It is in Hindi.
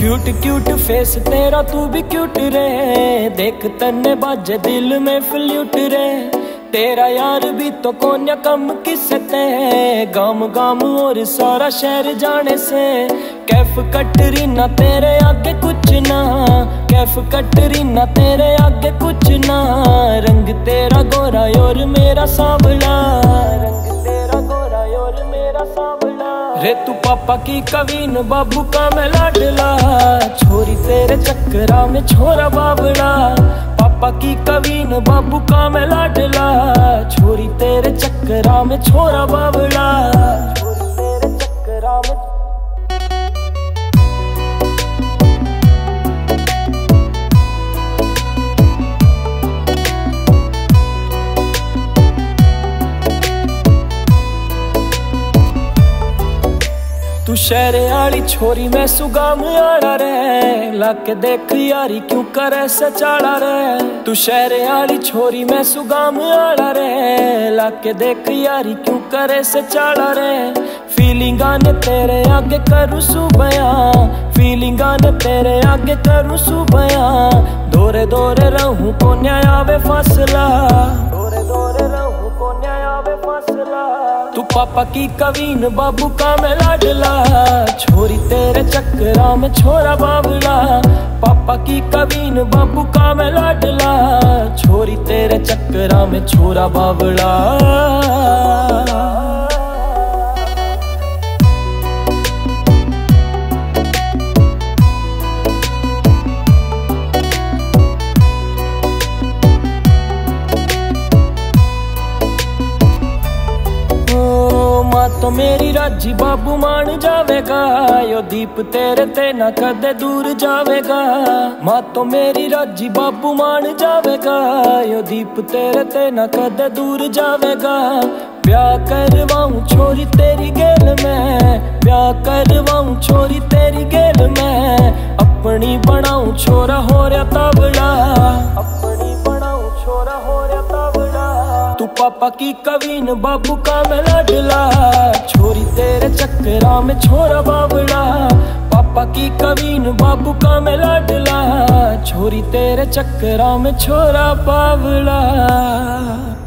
क्यूट क्यूट फेस तेरा तू भी क्यूट रे, देख तन्ने बाजे दिल में फ्लूट रे। तेरा यार भी तो कोन्या कम किसते, गाम गाम और सारा शहर जाने से। कैफ कटरीना तेरे आगे कुछ ना, कैफ कटरीना तेरे आगे कुछ ना। रंग तेरा गोरा और मेरा सांवला, रंग तेरा गोरा और मेरा सांवला। रे तू पापा की कवीन बाबू का मैं लाडला, छोरी तेरे चक्करा में छोरा बाबला। पापा की कवीन बाबू का मैं लाडला, छोरी तेरे चक्करा में छोरा बाबला। छोरी तेरे चक्करा में तू शहर आली छोरी मैं सुगाम आड़ा रे, लाके देख यारी क्यों करे सचाड़ा रे। तू शहर आली छोरी मैं सुगाम आड़ा रे, लाके देख यारी क्यों करे सचाड़ा रे। फीलिंगा ने तेरे आगे करूँ सुबया, फीलिंगा ने तेरे आगे करूँ सुबया। दौरे दौरे रहूं को न्याय आवे फासला, दौरे दौरे रहूं को न्याय आवे फासला। तू पापा की कवीन बाबू का मैं लाडला, छोरी तेरे चक्करा में छोरा बाबला। पापा की कवीन बाबू का मैं लाडला, छोरी तेरे चक्करा में छोरा बाबला। मां तो मेरी राजी बाबू मान जावेगा, यो दीप तेरे ते ना कदे दूर जावेगा। मां तो मेरी राजी बाबू मान जावेगा, यो दीप तेरे ते ना कदे दूर जावेगा। ब्याह करवाऊं छोरी तेरी गेल में, ब्याह करवाऊं छोरी तेरी गेल में। अपनी बनाऊं छोरा हो रहा तावड़ा, अपनी बनाऊं छोरा हो रहा तावड़ा। तू पापा की कवीन बाबू का मैं लाडला, छोरी तेरे चक्करा में छोरा बाबला। पापा की कवीन बाबू का मैं लाडला, छोरी तेरे चक्करा में छोरा बाबला।